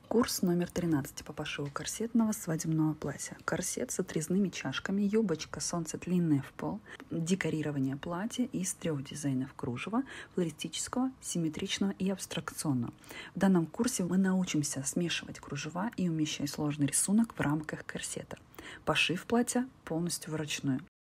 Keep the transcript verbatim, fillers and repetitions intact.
Курс номер тринадцать по пошиву корсетного свадебного платья. Корсет с отрезными чашками, юбочка солнцедлинная в пол, декорирование платья из трех дизайнов кружева: флористического, симметричного и абстракционного. В данном курсе мы научимся смешивать кружева и умещать сложный рисунок в рамках корсета. Пошив платья полностью вручную.